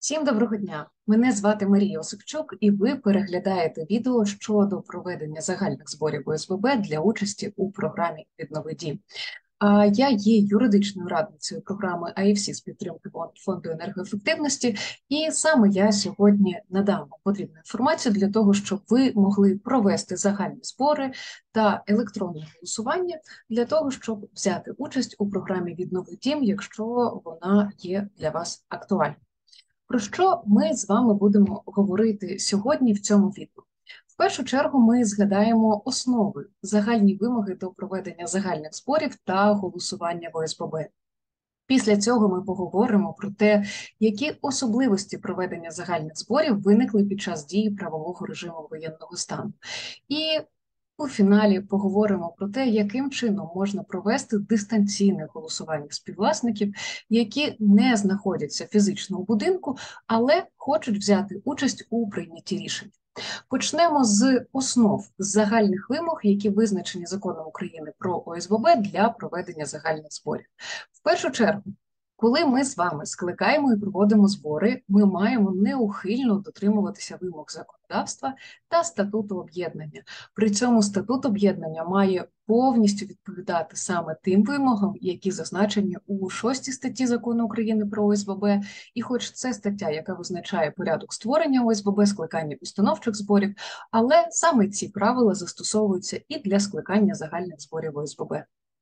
Всім доброго дня! Мене звати Марія Осипчук, і ви переглядаєте відео щодо проведення загальних зборів ОСББ для участі у програмі «Віднови дім». Я є юридичною радницею програми АІФСі з підтримки Фонду енергоефективності, і саме я сьогодні надам вам потрібну інформацію для того, щоб ви могли провести загальні збори та електронне голосування для того, щоб взяти участь у програмі «Віднови дім», якщо вона є для вас актуальною. Про що ми з вами будемо говорити сьогодні в цьому відео? В першу чергу ми згадаємо основи, загальні вимоги до проведення загальних зборів та голосування в ОСББ. Після цього ми поговоримо про те, які особливості проведення загальних зборів виникли під час дії правового режиму воєнного стану. І у фіналі поговоримо про те, яким чином можна провести дистанційне голосування співвласників, які не знаходяться фізично у будинку, але хочуть взяти участь у прийнятті рішень. Почнемо з основ, з загальних вимог, які визначені Законом України про ОСББ для проведення загальних зборів. В першу чергу, коли ми з вами скликаємо і проводимо збори, ми маємо неухильно дотримуватися вимог законодавства та статуту об'єднання. При цьому статут об'єднання має повністю відповідати саме тим вимогам, які зазначені у 6 статті Закону України про ОСББ. І хоч це стаття, яка визначає порядок створення ОСББ, скликання установчих зборів, але саме ці правила застосовуються і для скликання загальних зборів ОСББ.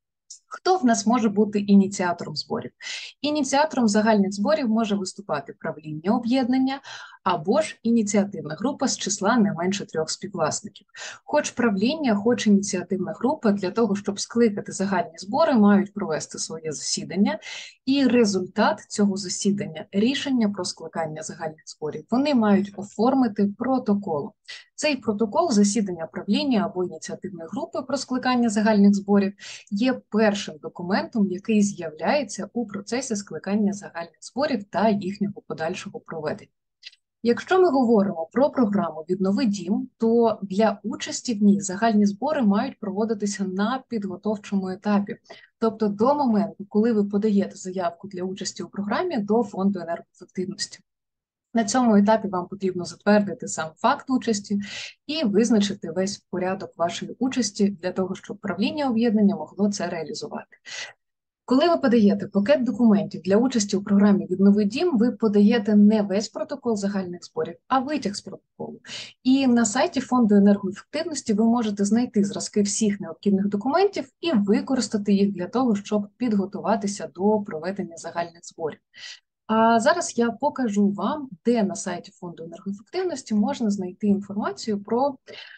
Хто в нас може бути ініціатором зборів? Ініціатором загальних зборів може виступати правління об'єднання або ж ініціативна група з числа не менше 3 співвласників. Хоч правління, хоч ініціативна група для того, щоб скликати загальні збори, мають провести своє засідання, і результат цього засідання, рішення про скликання загальних зборів, вони мають оформити протоколом. Цей протокол засідання правління або ініціативної групи про скликання загальних зборів є першим документом, який з'являється у процесі скликання загальних зборів та їхнього подальшого проведення. Якщо ми говоримо про програму «Віднови дім», то для участі в ній загальні збори мають проводитися на підготовчому етапі, тобто до моменту, коли ви подаєте заявку для участі у програмі до Фонду енергоефективності. На цьому етапі вам потрібно затвердити сам факт участі і визначити весь порядок вашої участі для того, щоб правління об'єднання могло це реалізувати. Коли ви подаєте пакет документів для участі у програмі «Віднови дім», ви подаєте не весь протокол загальних зборів, а витяг з протоколу. І на сайті Фонду енергоефективності ви можете знайти зразки всіх необхідних документів і використати їх для того, щоб підготуватися до проведення загальних зборів. А зараз я покажу вам, де на сайті Фонду енергоефективності можна знайти інформацію про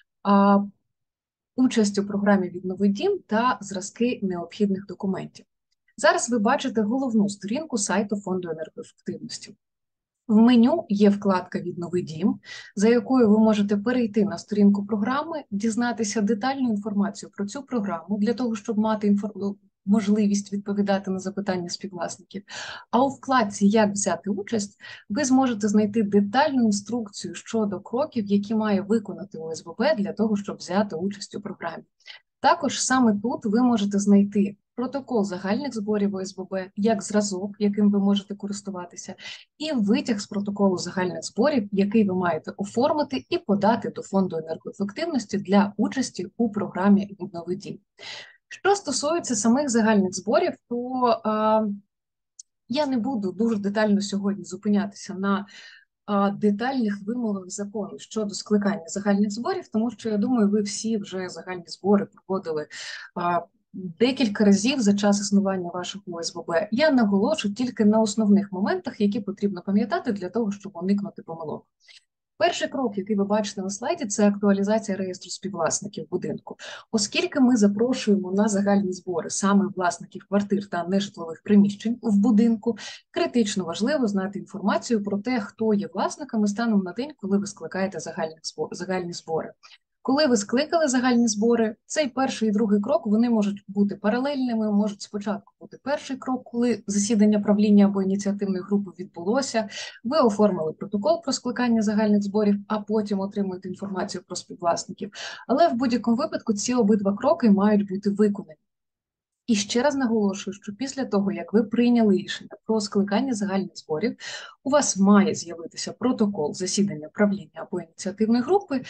участь у програмі «Віднови дім» та зразки необхідних документів. Зараз ви бачите головну сторінку сайту Фонду енергоефективності. В меню є вкладка «Віднови дім», за якою ви можете перейти на сторінку програми, дізнатися детальну інформацію про цю програму для того, щоб мати можливість відповідати на запитання співвласників. А у вкладці «Як взяти участь» ви зможете знайти детальну інструкцію щодо кроків, які має виконати ОСББ для того, щоб взяти участь у програмі. Також саме тут ви можете знайти протокол загальних зборів ОСББ як зразок, яким ви можете користуватися, і витяг з протоколу загальних зборів, який ви маєте оформити і подати до Фонду енергоефективності для участі у програмі «Віднови дім». Що стосується самих загальних зборів, то я не буду дуже детально сьогодні зупинятися на детальних вимогах закону щодо скликання загальних зборів, тому що, я думаю, ви всі вже загальні збори проводили декілька разів за час існування вашого ОСББ. Я наголошу тільки на основних моментах, які потрібно пам'ятати для того, щоб уникнути помилок. Перший крок, який ви бачите на слайді, це актуалізація реєстру співвласників будинку. Оскільки ми запрошуємо на загальні збори саме власників квартир та нежитлових приміщень в будинку, критично важливо знати інформацію про те, хто є власниками станом на день, коли ви скликаєте загальні збори. Коли ви скликали загальні збори, цей перший і другий крок, вони можуть бути паралельними, можуть спочатку бути перший крок, коли засідання правління або ініціативної групи відбулося, ви оформили протокол про скликання загальних зборів, а потім отримуєте інформацію про співвласників. Але в будь-якому випадку ці обидва кроки мають бути виконані. І ще раз наголошую, що після того, як ви прийняли рішення про скликання загальних зборів, у вас має з'явитися протокол засідання правління або ініціативної групи,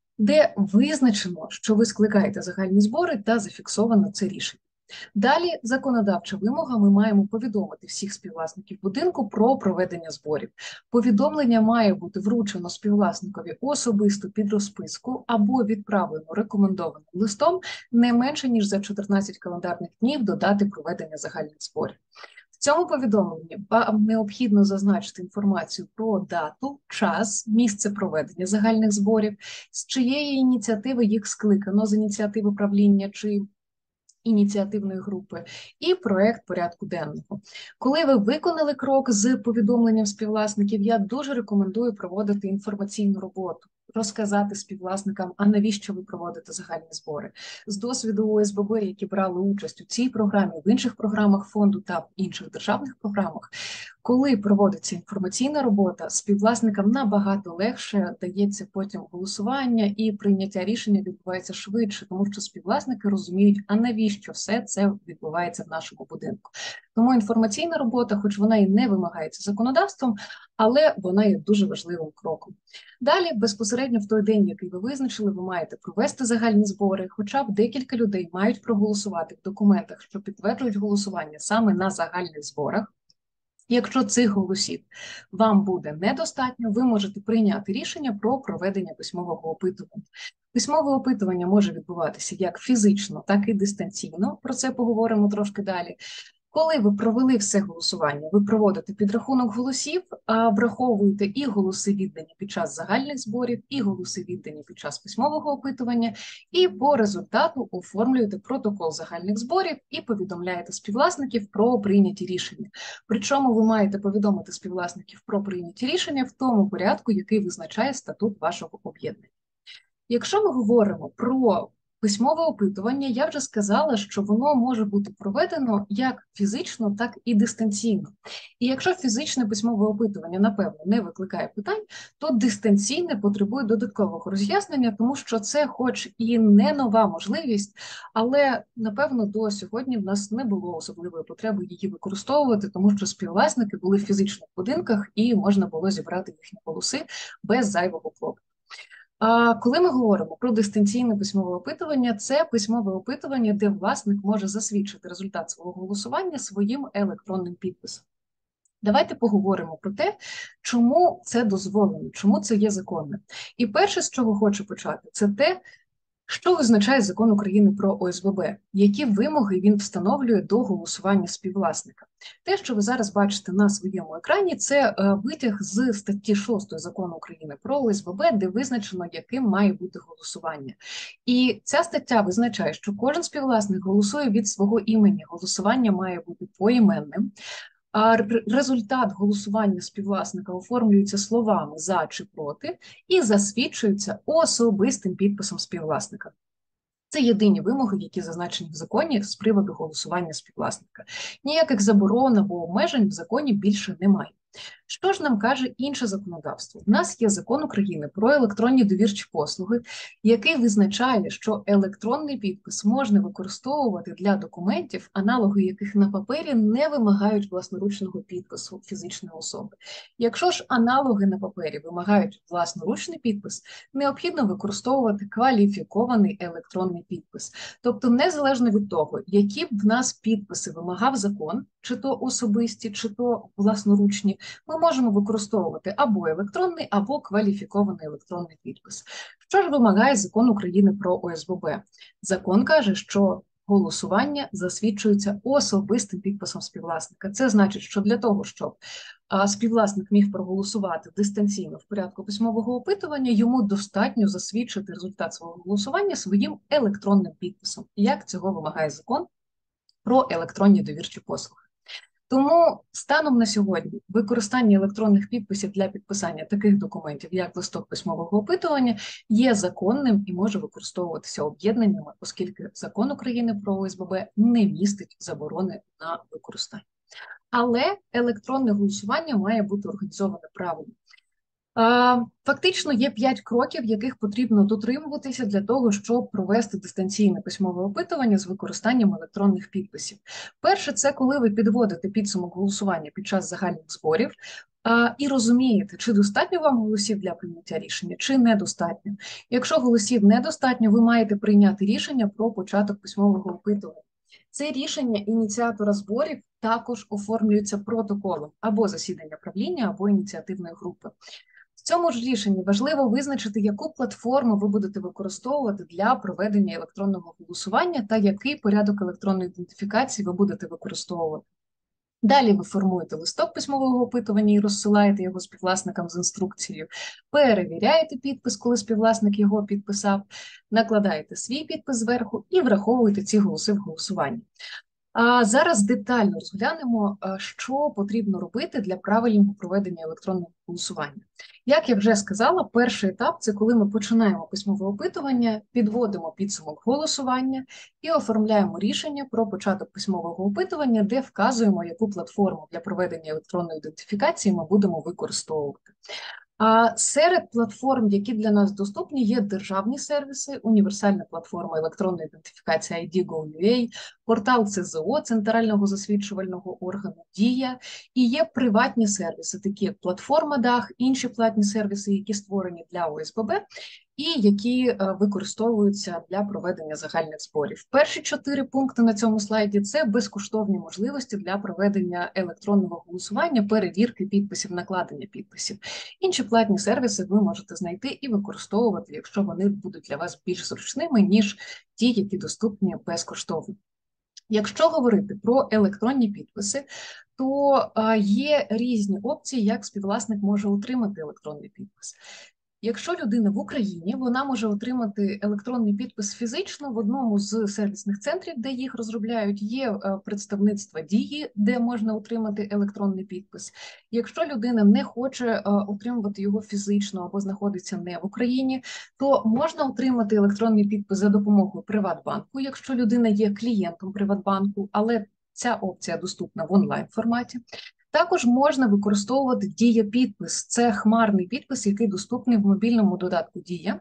де визначено, що ви скликаєте загальні збори та зафіксовано це рішення. Далі законодавча вимога, ми маємо повідомити всіх співвласників будинку про проведення зборів. Повідомлення має бути вручено співвласникові особисто під розписку або відправлено рекомендованим листом не менше, ніж за 14 календарних днів до дати проведення загальних зборів. В цьому повідомленні вам необхідно зазначити інформацію про дату, час, місце проведення загальних зборів, з чиєї ініціативи їх скликано, з ініціативи правління чи ініціативної групи, і проект порядку денного. Коли ви виконали крок з повідомленням співвласників, я дуже рекомендую проводити інформаційну роботу, розказати співвласникам, а навіщо ви проводите загальні збори. З досвіду ОСББ, які брали участь у цій програмі, в інших програмах фонду та в інших державних програмах, коли проводиться інформаційна робота, співвласникам набагато легше дається потім голосування і прийняття рішення відбувається швидше, тому що співвласники розуміють, а навіщо все це відбувається в нашому будинку. Тому інформаційна робота, хоч вона і не вимагається законодавством, але вона є дуже важливим кроком. Далі, безпосередньо в той день, який ви визначили, ви маєте провести загальні збори, хоча б декілька людей мають проголосувати в документах, що підтверджують голосування саме на загальних зборах. Якщо цих голосів вам буде недостатньо, ви можете прийняти рішення про проведення письмового опитування. Письмове опитування може відбуватися як фізично, так і дистанційно. Про це поговоримо трошки далі. Коли ви провели все голосування, ви проводите підрахунок голосів, враховуєте і голоси віддані під час загальних зборів, і голоси віддані під час письмового опитування, і по результату оформлюєте протокол загальних зборів і повідомляєте співвласників про прийняті рішення. Причому ви маєте повідомити співвласників про прийняті рішення в тому порядку, який визначає статут вашого об'єднання. Якщо ми говоримо про письмове опитування, я вже сказала, що воно може бути проведено як фізично, так і дистанційно. І якщо фізичне письмове опитування, напевно, не викликає питань, то дистанційне потребує додаткового роз'яснення, тому що це хоч і не нова можливість, але, напевно, до сьогодні в нас не було особливої потреби її використовувати, тому що співвласники були в фізичних будинках і можна було зібрати їхні голоси без зайвого клопоту. А коли ми говоримо про дистанційне письмове опитування, це письмове опитування, де власник може засвідчити результат свого голосування своїм електронним підписом. Давайте поговоримо про те, чому це дозволено, чому це є законним. І перше, з чого хочу почати, це те, що визначає Закон України про ОСББ, які вимоги він встановлює до голосування співвласника. Те, що ви зараз бачите на своєму екрані, це витяг з статті 6 Закону України про ОСББ, де визначено, яким має бути голосування. І ця стаття визначає, що кожен співвласник голосує від свого імені, голосування має бути поіменним, а результат голосування співвласника оформлюється словами «за» чи «проти» і засвідчується особистим підписом співвласника. Це єдині вимоги, які зазначені в законі з приводу голосування співвласника. Ніяких заборон або обмежень в законі більше немає. Що ж нам каже інше законодавство? У нас є Закон України про електронні довірчі послуги, який визначає, що електронний підпис можна використовувати для документів, аналоги яких на папері не вимагають власноручного підпису фізичної особи. Якщо ж аналоги на папері вимагають власноручний підпис, необхідно використовувати кваліфікований електронний підпис. Тобто, незалежно від того, які б в нас підписи вимагав закон, чи то особисті, чи то власноручні, ми можемо використовувати або електронний, або кваліфікований електронний підпис. Що ж вимагає Закон України про ОСББ? Закон каже, що голосування засвідчується особистим підписом співвласника. Це значить, що для того, щоб співвласник міг проголосувати дистанційно в порядку письмового опитування, йому достатньо засвідчити результат свого голосування своїм електронним підписом, як цього вимагає Закон про електронні довірчі послуги. Тому станом на сьогодні використання електронних підписів для підписання таких документів, як листок письмового опитування, є законним і може використовуватися об'єднаннями, оскільки Закон України про ОСББ не містить заборони на використання. Але електронне голосування має бути організоване правильно. Фактично є 5 кроків, яких потрібно дотримуватися для того, щоб провести дистанційне письмове опитування з використанням електронних підписів. Перше, це коли ви підводите підсумок голосування під час загальних зборів і розумієте, чи достатньо вам голосів для прийняття рішення, чи недостатньо. Якщо голосів недостатньо, ви маєте прийняти рішення про початок письмового опитування. Це рішення ініціатора зборів також оформлюється протоколом або засідання правління, або ініціативної групи. В цьому ж рішенні важливо визначити, яку платформу ви будете використовувати для проведення електронного голосування та який порядок електронної ідентифікації ви будете використовувати. Далі ви формуєте листок письмового опитування і розсилаєте його співвласникам з інструкцією, перевіряєте підпис, коли співвласник його підписав, накладаєте свій підпис зверху і враховуєте ці голоси в голосуванні. А зараз детально розглянемо, що потрібно робити для правильного проведення електронного голосування. Як я вже сказала, перший етап – це коли ми починаємо письмове опитування, підводимо підсумок голосування і оформляємо рішення про початок письмового опитування, де вказуємо, яку платформу для проведення електронної ідентифікації ми будемо використовувати. А серед платформ, які для нас доступні, є державні сервіси, універсальна платформа електронної ідентифікації ID.gov.ua, портал ЦЗО, Центрального засвідчувального органу Дія, і є приватні сервіси, такі як платформа Дах, інші платні сервіси, які створені для ОСББ і які використовуються для проведення загальних зборів. Перші 4 пункти на цьому слайді – це безкоштовні можливості для проведення електронного голосування, перевірки підписів, накладення підписів. Інші платні сервіси ви можете знайти і використовувати, якщо вони будуть для вас більш зручними, ніж ті, які доступні безкоштовно. Якщо говорити про електронні підписи, то є різні опції, як співвласник може отримати електронний підпис. Якщо людина в Україні, вона може отримати електронний підпис фізично в одному з сервісних центрів, де їх розробляють, є представництва Дії, де можна отримати електронний підпис. Якщо людина не хоче отримувати його фізично або знаходиться не в Україні, то можна отримати електронний підпис за допомогою Приватбанку, якщо людина є клієнтом Приватбанку, але ця опція доступна в онлайн-форматі. Також можна використовувати Дія-підпис. Це хмарний підпис, який доступний в мобільному додатку Дія,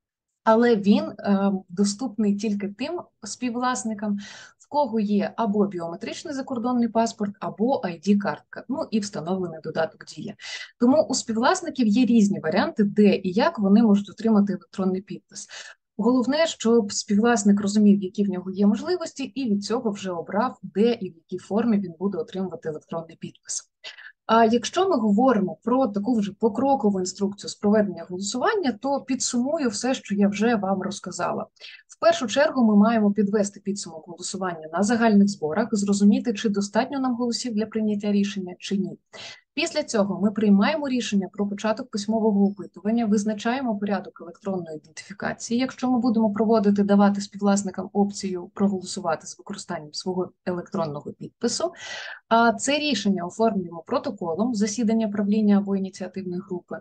але він доступний тільки тим співвласникам, в кого є або біометричний закордонний паспорт, або ID-картка, ну і встановлений додаток Дія. Тому у співвласників є різні варіанти, де і як вони можуть отримати електронний підпис. Головне, щоб співвласник розумів, які в нього є можливості, і від цього вже обрав, де і в якій формі він буде отримувати електронний підпис. А якщо ми говоримо про таку вже покрокову інструкцію з проведення голосування, то підсумую все, що я вже вам розказала. В першу чергу ми маємо підвести підсумок голосування на загальних зборах, зрозуміти, чи достатньо нам голосів для прийняття рішення, чи ні. Після цього ми приймаємо рішення про початок письмового опитування, визначаємо порядок електронної ідентифікації. Якщо ми будемо проводити, давати співвласникам опцію проголосувати з використанням свого електронного підпису, а це рішення оформлюємо протоколом засідання правління або ініціативної групи.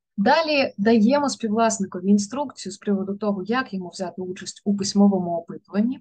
Далі даємо співвласникові інструкцію з приводу того, як йому взяти участь у письмовому опитуванні,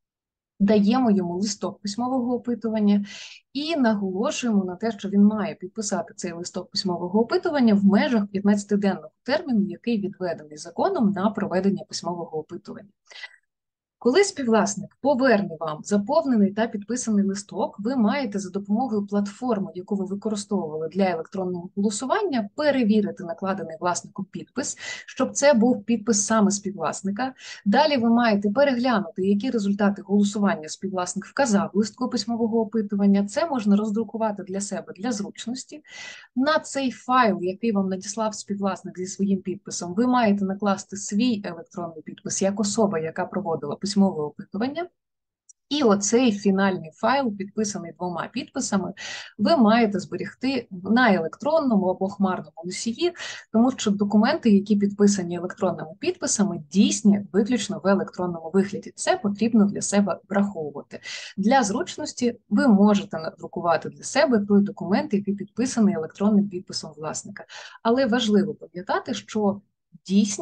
даємо йому листок письмового опитування і наголошуємо на те, що він має підписати цей листок письмового опитування в межах 15-денного терміну, який відведений законом на проведення письмового опитування. Коли співвласник поверне вам заповнений та підписаний листок, ви маєте за допомогою платформи, яку ви використовували для електронного голосування, перевірити накладений власником підпис, щоб це був підпис саме співвласника. Далі ви маєте переглянути, які результати голосування співвласник вказав в листку письмового опитування. Це можна роздрукувати для себе для зручності. На цей файл, який вам надіслав співвласник зі своїм підписом, ви маєте накласти свій електронний підпис як особа, яка проводила письмове опитування. І оцей фінальний файл, підписаний 2 підписами, ви маєте зберегти на електронному або хмарному носії, тому що документи, які підписані електронними підписами, дійсні виключно в електронному вигляді. Це потрібно для себе враховувати. Для зручності ви можете надрукувати для себе той документ, який підписаний електронним підписом власника. Але важливо пам'ятати, що дійсність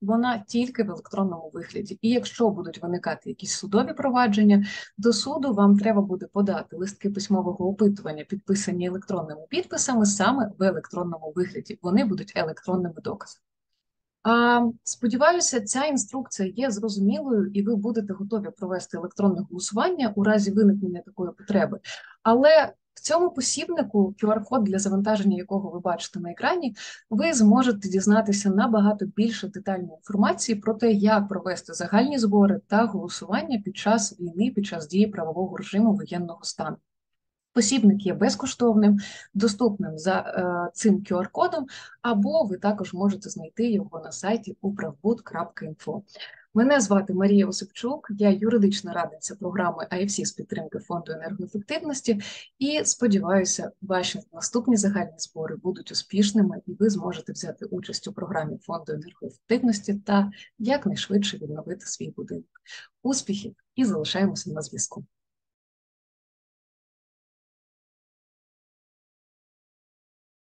вона тільки в електронному вигляді. І якщо будуть виникати якісь судові провадження, до суду вам треба буде подати листки письмового опитування, підписані електронними підписами, саме в електронному вигляді. Вони будуть електронними доказами. Сподіваюся, ця інструкція є зрозумілою, і ви будете готові провести електронне голосування у разі виникнення такої потреби. Але в цьому посібнику, QR-код, для завантаження якого ви бачите на екрані, ви зможете дізнатися набагато більше детальної інформації про те, як провести загальні збори та голосування під час війни, під час дії правового режиму воєнного стану. Посібник є безкоштовним, доступним за цим QR-кодом, або ви також можете знайти його на сайті upravbud.info. Мене звати Марія Осипчук, я юридична радниця програми IFC з підтримки Фонду енергоефективності, і сподіваюся, ваші наступні загальні збори будуть успішними, і ви зможете взяти участь у програмі Фонду енергоефективності та якнайшвидше відновити свій будинок. Успіхів і залишаємося на зв'язку.